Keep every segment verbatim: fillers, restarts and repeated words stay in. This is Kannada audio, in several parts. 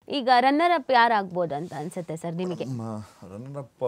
ಈಗ ರನ್ನರ್ ಅಪ್ ಯಾರು ಆಗ್ಬೋದು ಅಂತ ಅನ್ಸುತ್ತೆ ಸರ್ ನಿಮಗೆ? Runner up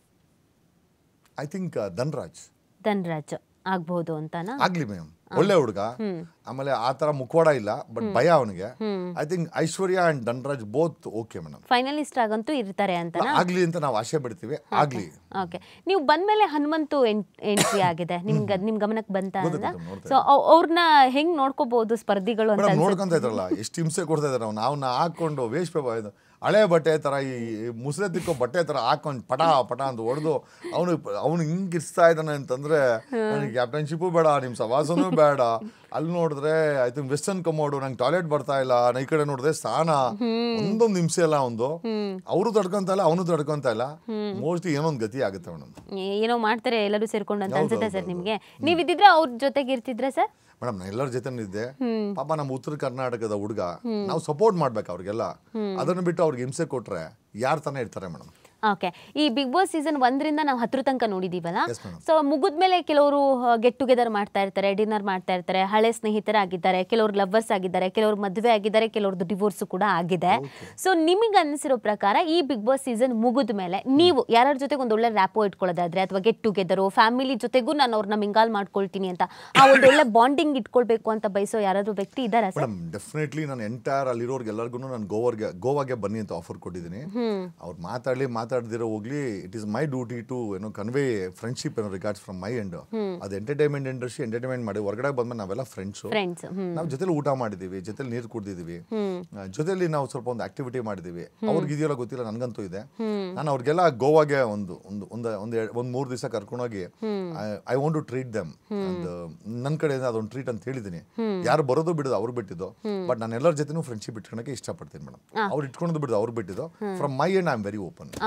I think Dhanraj Dhanraj ಆಗ್ಬಹುದು ಅಂತಾನಾ? ಆಗ್ಲಿ ಮ್ಯಾಮ್, ಒಳ್ಳೆ ಹುಡುಗ, ಆಮೇಲೆ ಆ ತರ ಮುಖವಾಡ ಇಲ್ಲ, ಬಟ್ ಭಯ ಅವನಿಗೆ. I think Aishwarya and Dhanraj both okay madam. Finalist ಆಗಂತೂ ಇರ್ತಾರೆ ಅಂತ ಆಗ್ಲಿ ಅಂತ ನಾವು ಆಸೆ ಬಿಡ್ತೀವಿ. ಆಗ್ಲಿ. ಓಕೆ, ನೀವು ಬಂದ್ಮೇಲೆ ಹನುಮಂತು ಎಂಟ್ರಿ ಆಗಿದೆ, ನಿಮ್ಗೆ ನಿಮ್ ಗಮನಕ್ಕೆ ಬಂತ? ಸೊ ಅವ್ರನ್ನ ಹೆಂಗ್ ನೋಡ್ಕೋಬಹುದು ಸ್ಪರ್ಧಿಗಳು ಅಂತ ನೋಡ್ಕೊಂತ ಇದ್ರಲ್ಲ, ಎಷ್ಟು ಹಿಂಸೆ ಕೊಡ್ತಾ ಇದಾರೆ. ನಾವು ನಾವ್ ಹಾಕೊಂಡು ವೇಸ್ಟ್ ಪೇಪರ್ ಹಳೆ ಬಟ್ಟೆ ತರ, ಈ ಮುಸ್ರೆ ತಿಕ್ಕೋ ಬಟ್ಟೆ ತರ ಹಾಕೊಂಡು ಪಟ ಪಟ ಅಂತ ಹೊಡೆದು ಅವನು ಅವ್ನು ಹಿಂಗ್ ಇರ್ಸ್ತಾ ಇದ್ದಾನೆ ಅಂತಂದ್ರೆ ನನಗೆ ಕ್ಯಾಪ್ಟನ್ಶಿಪ್ಪು ಬೇಡ, ನಿಮ್ ಸವಾಸನೂ ಬೇಡ. ಅಲ್ಲಿ ನೋಡಿದ್ರೆ ಐ ಥಿಂಕ್ ವೆಸ್ಟರ್ನ್ ಕಮೋಡು, ನಂಗೆ ಟಾಯ್ಲೆಟ್ ಬರ್ತಾ ಇಲ್ಲ, ಈ ಕಡೆ ನೋಡಿದ್ರೆ ಸ್ಥಾನ, ಒಂದೊಂದು ಹಿಂಸೆ ಅಲ್ಲ ಒಂದು. ಅವರು ತಡ್ಕೊಂತ ಇಲ್ಲ, ಅವನು ತಡ್ಕೊಂತ ಇಲ್ಲ. ಮೋಸ್ಟ್ಲಿ ಏನೋ ಒಂದು ಗತಿ ಆಗುತ್ತೆ ಮೇಡಮ್. ಏನೋ ಮಾಡ್ತಾರೆ ಎಲ್ಲರೂ ಸೇರ್ಕೊಂಡು ಅಂತ ಅನ್ಸುತ್ತೆ ಸರ್ ನಿಮ್ಗೆ? ನೀವ್ ಇದ್ದಿದ್ರೆ ಅವ್ರ ಜೊತೆಗೆ ಇರ್ತಿದ್ರೆ ಸರ್? ಮೇಡಮ್ ನಾನು ಎಲ್ಲರ ಜೊತೆ ಇದ್ದೆ. ಪಾಪ ನಮ್ಮ ಉತ್ತರ ಕರ್ನಾಟಕದ ಹುಡುಗ, ನಾವು ಸಪೋರ್ಟ್ ಮಾಡ್ಬೇಕು ಅವ್ರಿಗೆಲ್ಲ. ಅದನ್ನು ಬಿಟ್ಟು ಅವ್ರಿಗೆ ಹಿಂಸೆ ಕೊಟ್ರೆ ಯಾರು ತಾನೇ ಇರ್ತಾರೆ ಮೇಡಮ್? ಓಕೆ, ಈ ಬಿಗ್ ಬಾಸ್ ಸೀಸನ್ ಒಂದರಿಂದ ನಾವು ಹತ್ರ ತನಕ ನೋಡಿದೀವಲ್ಲ, ಸೊ ಮುಗಿದ್ಮೇಲೆ ಕೆಲವರು ಗೆಟ್ ಟುಗೆದರ್ ಮಾಡ್ತಾ ಇರ್ತಾರೆ, ಡಿನ್ನರ್ ಮಾಡ್ತಾ ಇರ್ತಾರೆ, ಹಳೆ ಸ್ನೇಹಿತರಾಗಿದ್ದಾರೆ, ಕೆಲವರು ಲವರ್ಸ್ ಆಗಿದ್ದಾರೆ, ಕೆಲವರು ಮದುವೆ ಆಗಿದ್ದಾರೆ, ಕೆಲವ್ರದ್ದು ಡಿವೋರ್ಸ್ ಕೂಡ ಆಗಿದೆ. ಸೊ ನಿಮಗೆ ಅನಿಸಿರೋ ಪ್ರಕಾರ ಈ ಬಿಗ್ ಬಾಸ್ ಸೀಸನ್ ಮುಗಿದ ಮೇಲೆ ನೀವು ಯಾರ ಜೊತೆಗೆ ಒಂದು ಒಳ್ಳೆ ರ್ಯಾಪೋ ಇಟ್ಕೊಳ್ಳೋದಾದ್ರೆ, ಅಥವಾ ಗೆಟ್ ಟುಗೆದರು ಫ್ಯಾಮಿಲಿ ಜೊತೆಗೂ ನಾನು ಅವ್ರನ್ನ ಮಿಂಗಾಲ್ ಮಾಡ್ಕೊಳ್ತೀನಿ ಅಂತ ಆ ಒಂದು ಒಳ್ಳೆ ಬಾಂಡಿಂಗ್ ಇಟ್ಕೊಳ್ಬೇಕು ಅಂತ ಬಯಸೋ ಯಾರಾದ್ರೂ ವ್ಯಕ್ತಿ ಇದ್ದಾರಾ ಸರ್? ಡೆಫಿನೆಟ್ಲಿ ನಾನು ಎಂಟೈರ್ ಅಲ್ಲಿರೋರ್ಗೆ ಎಲ್ಲರಿಗೂ ನಾನು ಗೋವಾಗೆ ಗೋವಾಗೆ ಬನ್ನಿ ಅಂತ ಆಫರ್ ಕೊಟ್ಟಿದ್ದೀನಿ. ಅವ್ರು ಮಾತಾಡಲಿ ಮಾತಾಡ್ದಿರೋ ಹೋಗ್ಲಿ, it is my duty to ಏನೋ ಕನ್ವೇ ಫ್ರೆಂಡ್ಶಿಪ್ ಏನೋ ರಿಗಾರ್ಡ್ಸ್ ಫ್ರಮ್ ಮೈ ಎಂಡ್. ಅದು ಎಂಟರ್ಟೈನ್ಮೆಂಟ್ ಇಂಡಸ್ಟ್ರಿ, ಎಂಟರ್ಟೈನ್ಮೆಂಟ್ ಮಾಡಿ ಹೊರಗಡೆ ಬಂದ್ಮೇಲೆ ನಾವೆಲ್ಲ ಫ್ರೆಂಡ್ಸ್. ನಾವು ಜೊತೆಲಿ ಊಟ ಮಾಡಿದೀವಿ, ಜೊತೆಲಿ ನೀರು ಕುಡಿದಿದ್ದೀವಿ, ಜೊತೆಲಿ ನಾವು ಸ್ವಲ್ಪ ಒಂದು ಆಕ್ಟಿವಿಟಿ ಮಾಡಿದೀವಿ. ಅವ್ರಿಗೆ ಇದೆಯಲ್ಲ ಗೊತ್ತಿಲ್ಲ, ನನ್ಗಂತೂ ಇದೆ. ನಾನು ಅವ್ರಿಗೆಲ್ಲ ಗೋವಾಗೆ ಒಂದು ಒಂದು ಒಂದು ಒಂದ್ ಮೂರ್ ದಿವಸ ಕರ್ಕೊಂಡೋಗಿ I want to treat them. ನನ್ನ ಕಡೆಯಿಂದ ಅದೊಂದು ಟ್ರೀಟ್ ಅಂತ ಹೇಳಿದೀನಿ. ಯಾರು ಬರೋದು ಬಿಡೋದು ಅವ್ರು ಬಿಟ್ಟಿದ್ದು, ಬಟ್ ನಾನು ಎಲ್ಲರ ಜೊತೆನೂ ಫ್ರೆಂಡ್ಶಿಪ್ ಇಟ್ಕೊಳಕ್ಕೆ ಇಷ್ಟಪಡ್ತೀನಿ ಮೇಡಮ್. ಅವ್ರು ಇಟ್ಕೊಂಡು ಬಿಡೋದು ಅವ್ರು ಬಿಟ್ಟಿದ್ದು. From my end I am very open.